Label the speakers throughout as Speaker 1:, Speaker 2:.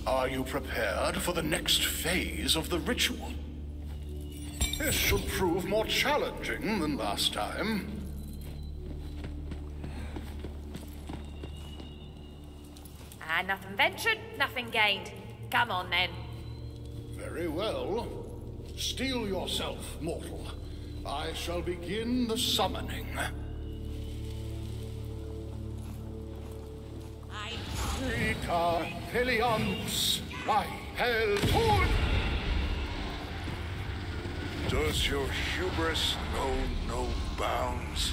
Speaker 1: Are you prepared for the next phase of the ritual? This should prove more challenging than last time.
Speaker 2: Nothing ventured, nothing gained. Come on, then.
Speaker 1: Very well. Steel yourself, mortal. I shall begin the summoning. Rika Pelions, Rahel Tord.
Speaker 3: Does your hubris know no bounds?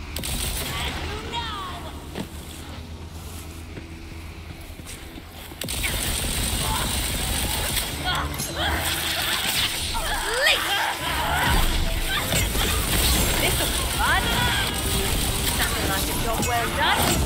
Speaker 2: This'll be fun. Nothing like a job well done.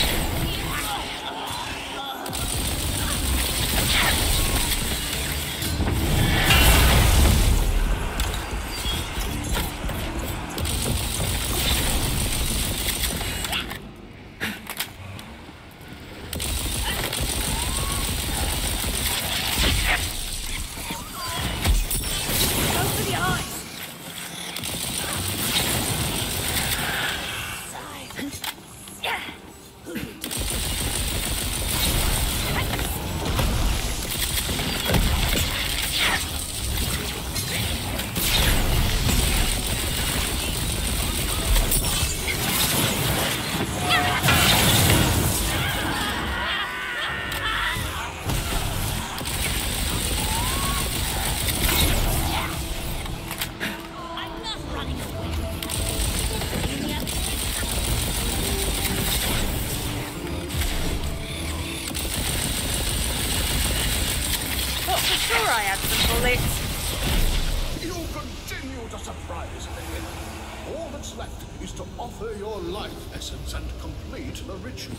Speaker 1: You continue to surprise me. All that's left is to offer your life essence and complete the ritual.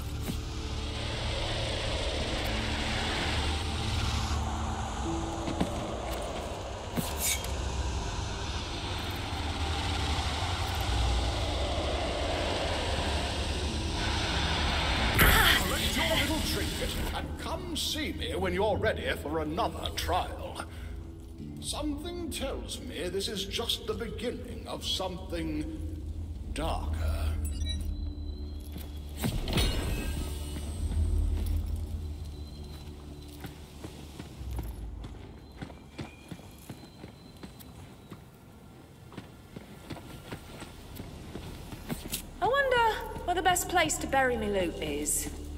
Speaker 1: Collect your little trinket and come see me when you're ready for another trial. Something tells me this is just the beginning of something darker.
Speaker 2: I wonder where the best place to bury me loot is.